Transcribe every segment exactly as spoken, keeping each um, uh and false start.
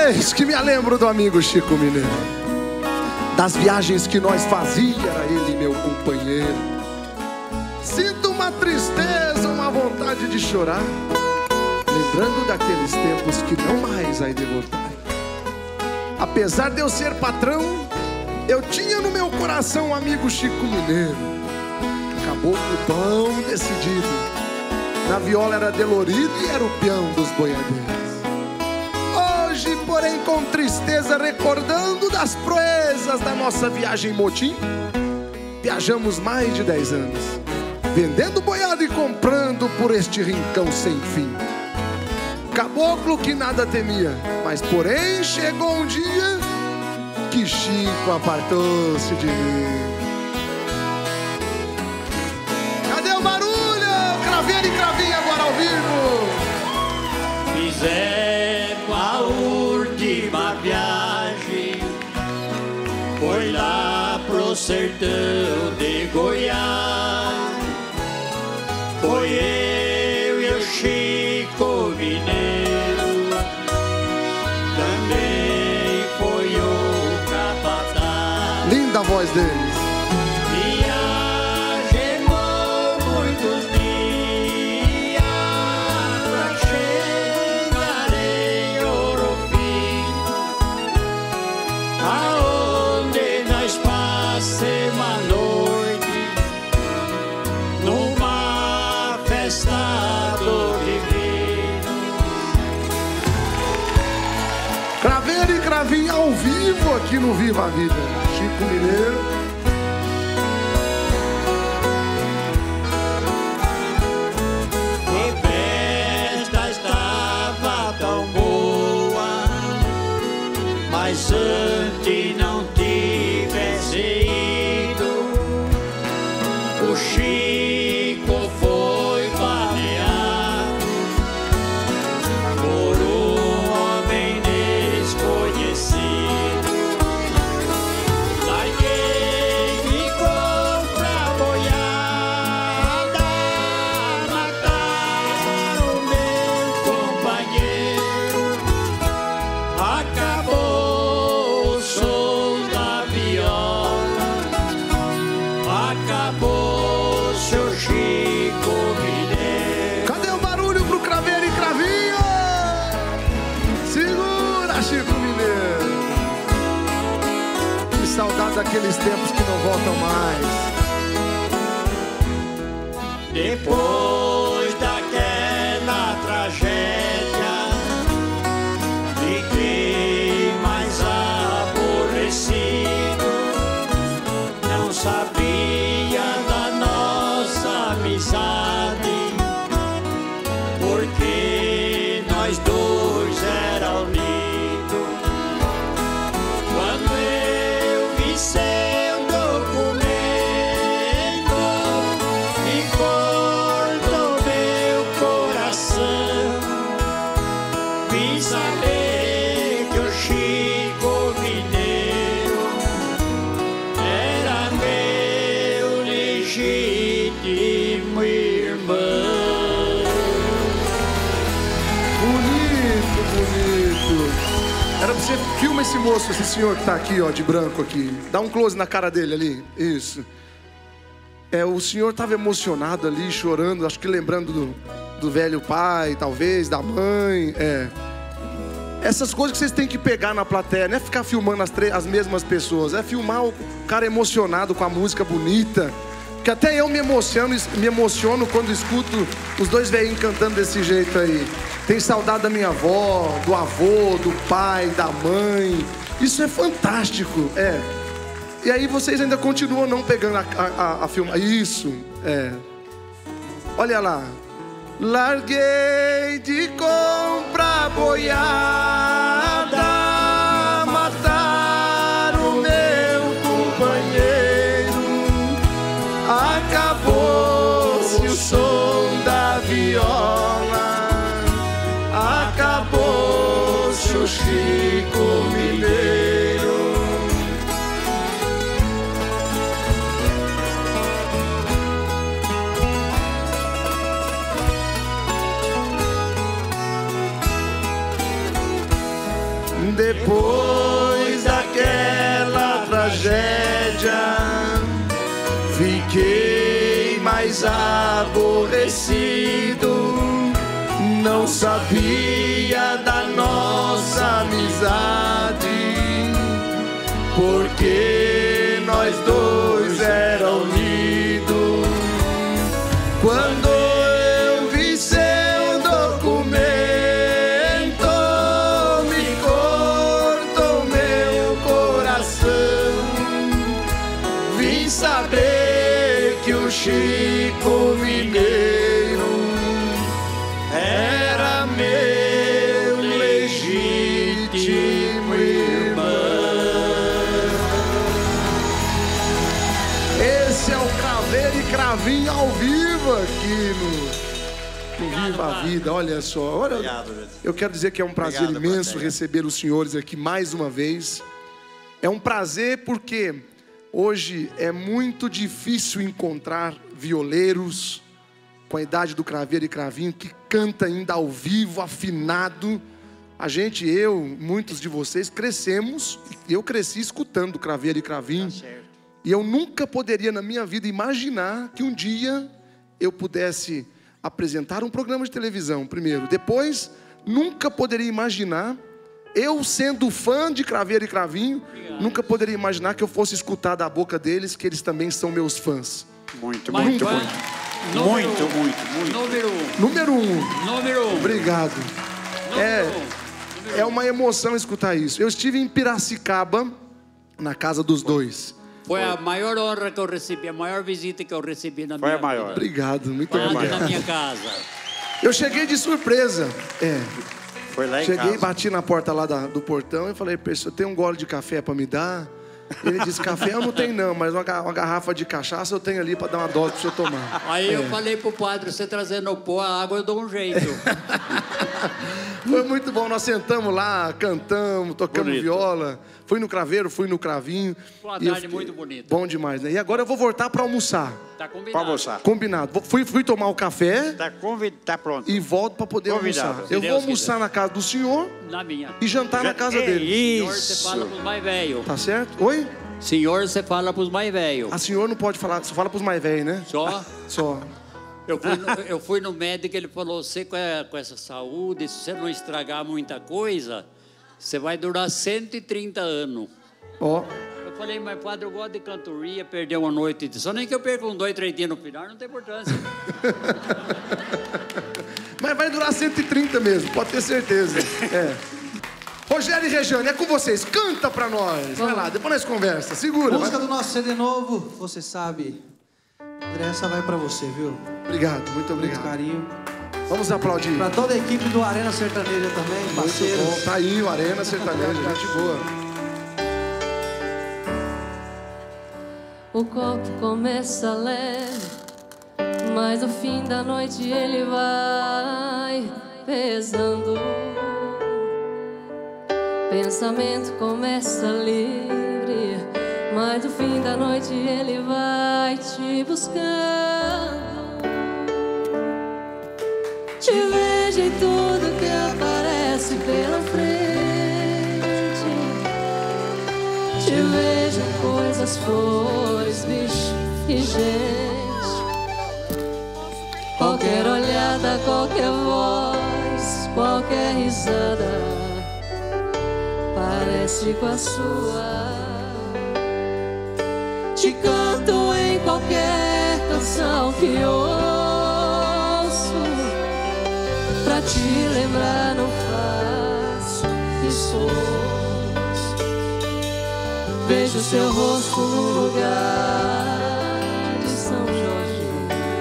vez que me lembro do amigo Chico Mineiro, das viagens que nós fazia, era ele meu companheiro. Sinto uma tristeza, uma vontade de chorar, lembrando daqueles tempos que não mais há de voltar. Apesar de eu ser patrão, eu tinha no meu coração um amigo Chico Mineiro, caboclo tão decidido. Na viola era delorido e era o peão dos boiadeiros. Hoje, porém, com tristeza, recordando das proezas da nossa viagem motim, viajamos mais de dez anos, vendendo boiada e comprando por este rincão sem fim. Caboclo que nada temia, mas porém chegou um dia que Chico apartou-se de mim. Cadê o barulho? Craveiro e Cravinha agora ao vivo. Fizemos a última viagem, foi lá pro sertão de Goiás. Foi eu e o Chico Mineiro, também foi o capataz. Linda a voz deles. Viajemos muitos dias pra chegar em Ouro Fino, aonde nós passemos a noite numa festa do divino. Craveiro e Cravinha ao vivo aqui no Viva a Vida. Chico Mineiro. A festa estava tão boa, mas antes não tivesse ido, o Chico foi baleado por um homem desconhecido. Larguei e compra boiada, mataram o meu companheiro. Acabou o som da viola, acabou seu Chico Mineiro. Cadê o barulho pro Craveiro e Cravinha? Segura, Chico Mineiro. Que saudade daqueles tempos que não voltam mais. Depois daquela tragédia, fiquei mais aborrecido. Não sabia da nossa amizade, porque nós dois era unidos. Quando eu vi seu documento e cortou meu coração, vim saber que o Chico Mineiro era meu legítimo irmão. Bonito, bonito. Era pra você filma esse moço, esse senhor que tá aqui, ó, de branco aqui. Dá um close na cara dele ali. Isso. É, o senhor tava emocionado ali, chorando, acho que lembrando do, do velho pai, talvez, da mãe. É. Essas coisas que vocês têm que pegar na plateia, não é ficar filmando as, as mesmas pessoas, é filmar o cara emocionado com a música bonita. Que até eu me emociono, me emociono quando escuto os dois velhinhos cantando desse jeito aí. Tem saudade da minha avó, do avô, do pai, da mãe. Isso é fantástico, é. E aí vocês ainda continuam não pegando a, a, a filma. Isso, é. Olha lá. Larguei de comprar boiada, mataram o meu companheiro. Acabou-se o som da viola, acabou-se o Chico Mineiro. Depois daquela tragédia, fiquei mais aborrecido. Não sabia da nossa amizade, porque nós dois era unidos. Quando eu vi seu documento, me cortou meu coração. Vim saber que o Chico Mineiro era meu legítimo irmão. Esse é o Craveiro e Cravinho ao vivo aqui no, no Viva a Vida. Olha só, olha, eu quero dizer que é um prazer Obrigado, imenso prazer. receber os senhores aqui mais uma vez. É um prazer porque hoje é muito difícil encontrar violeiros com a idade do Craveiro e Cravinho, que canta ainda ao vivo, afinado. A gente, eu, muitos de vocês, crescemos, eu cresci escutando Craveiro e Cravinho. Tá certo. E eu nunca poderia na minha vida imaginar que um dia eu pudesse apresentar um programa de televisão, primeiro. Depois, nunca poderia imaginar, eu sendo fã de Craveiro e Cravinho, Obrigado. nunca poderia imaginar que eu fosse escutar da boca deles que eles também são meus fãs. Muito, muito, nunca. muito. Número muito, um. muito, muito. Número um. Número um. Número um. Obrigado. Número é, um. é uma emoção escutar isso. Eu estive em Piracicaba, na casa dos dois. Foi a maior honra que eu recebi, a maior visita que eu recebi na Foi minha a maior. vida. Obrigado, muito Foi obrigado. na minha casa. Eu cheguei de surpresa. É. Foi lá em Cheguei, casa. bati na porta lá da, do portão e falei, pessoal, tem um gole de café para me dar? Ele disse, café eu não tenho não, mas uma, uma garrafa de cachaça eu tenho ali para dar uma dose para o senhor tomar. Aí é. eu falei pro padre, você trazendo o pó, a água eu dou um jeito. Foi muito bom, nós sentamos lá, cantamos, tocamos Bonito. viola. Fui no Craveiro, fui no Cravinho. Foi uma E eu tarde fiquei- muito bonita. Bom demais, né? E agora eu vou voltar para almoçar. Tá combinado. Pra almoçar. Combinado. Vou- Fui, fui tomar o café Tá, convid... tá pronto. e volto para poder Convidado. almoçar. Se Eu Deus vou almoçar quiser. na casa do senhor Na minha. e jantar na casa É dele. Senhor, você Isso. fala pros mais velhos. Tá certo? Oi? Senhor, você fala pros mais velhos. A senhora não pode falar, só fala pros mais velhos, né? Só. Só. Eu fui, no, eu fui no médico, ele falou, você com, a- com essa saúde, se você não estragar muita coisa, você vai durar cento e trinta anos. Ó. Eu falei, mas padre, eu gosto de cantoria, perder uma noite de sono, nem que eu perca um dois, três dias no final, não tem importância. Mas vai durar cento e trinta mesmo, pode ter certeza. É. Rogério e Rejane, é com vocês. Canta pra nós. Vai lá, depois nós conversa. Segura. Música vai. do nosso C D novo, você sabe. André, essa vai pra você, viu? Obrigado, muito Muito obrigado. carinho. Vamos aplaudir. Pra toda a equipe do Arena Sertaneja também, Muito parceiros. bom. Tá aí o Arena Sertaneja, gente boa. O copo começa leve, mas no fim da noite ele vai pesando. Pensamento começa livre, mas no fim da noite ele vai te buscando. Te vejo em tudo que aparece pela frente. Te vejo em coisas, flores, bicho e gente. Qualquer olhada, qualquer voz, qualquer risada parece com a sua. Te canto em qualquer canção que ouço. Pra te lembrar não faço esforço. Vejo seu rosto no lugar de São Jorge,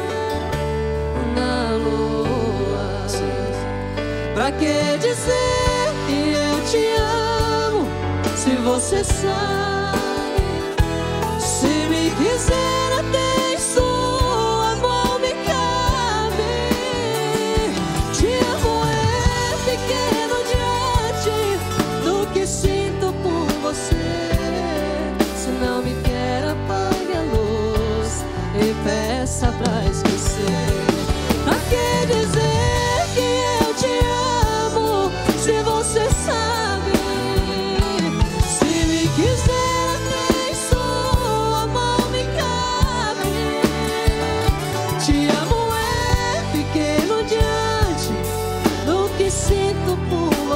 na lua. Pra que dizer que eu te amo, se você sabe? Se me quiser até em sua mão me cabe. Te amo é pequeno diante do que sinto por você. Se não me quer, apague a luz e peça pra esquecer. Pra que dizer que eu te amo, se você sabe?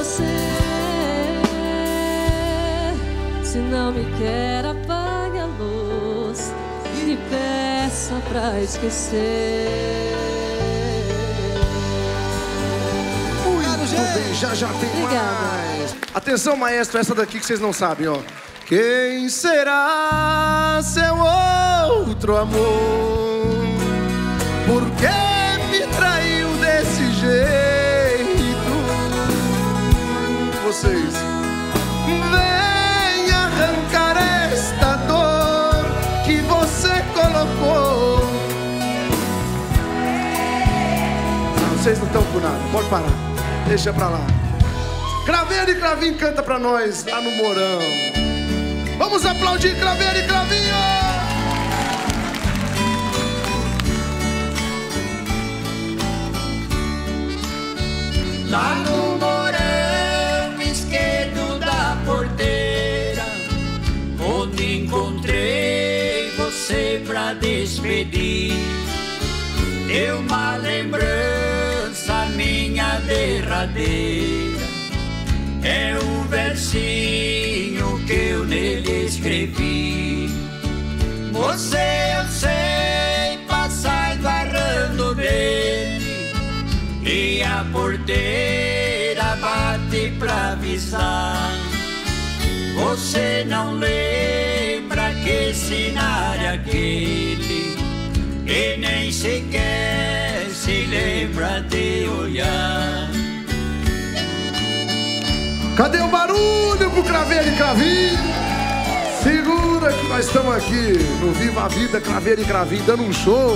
você. Se não me quer, apague a luz e me peça pra esquecer. Muito bem, já já tem Obrigada. mais. Atenção, maestro, essa daqui que vocês não sabem, ó. Quem será seu outro amor? Por que me traiu desse jeito? Vocês, vem arrancar esta dor que você colocou. Não, vocês não estão com nada, pode parar. Deixa pra lá. Craveiro e Cravinho canta pra nós lá no Morão. Vamos aplaudir Craveiro e Cravinho! Lá no morão esquerdo da porteira, onde encontrei você pra despedir, deu uma lembrança minha derradeira. É um versinho que eu nele escrevi. Você, eu sei, passar esbarrando nele, e a porteira bate pra avisar. Você não lembra que cenário é aquele, e nem sequer se lembra de olhar. Cadê o barulho pro Craveiro e Cravinho? Segura que nós estamos aqui no Viva a Vida, Craveiro e Cravinho, dando um show.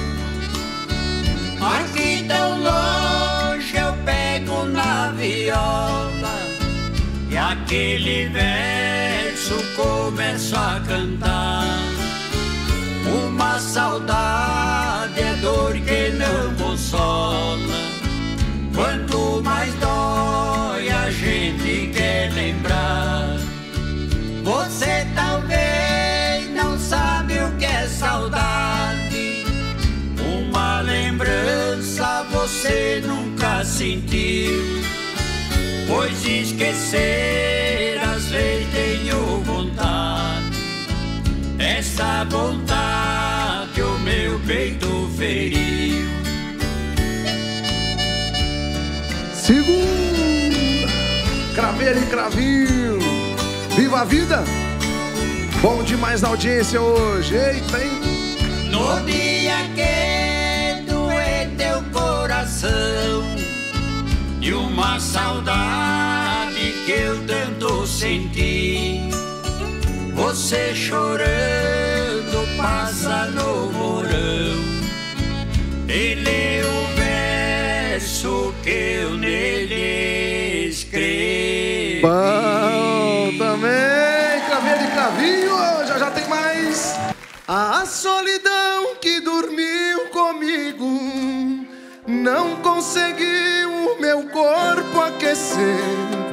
Aqui tão longe eu pego na viola e aquele verso começo a cantar. Uma saudade é dor que não consola, quanto mais dói a gente quer lembrar. Você talvez não sabe o que é saudade, uma lembrança você nunca sentiu, pois esquecer às vezes tenho vontade. Essa vontade o meu peito feriu. Segura, Craveiro e Cravinho, viva a vida. Bom demais a audiência hoje, eita, hein? No dia que doer teu coração e uma saudade que eu tanto senti, você chorando passa no morão e lê o verso que eu nele escrevi. Bom também, Craveiro e Cravinho, já já tem mais. A solidão que dormiu comigo não conseguiu o meu corpo aquecer.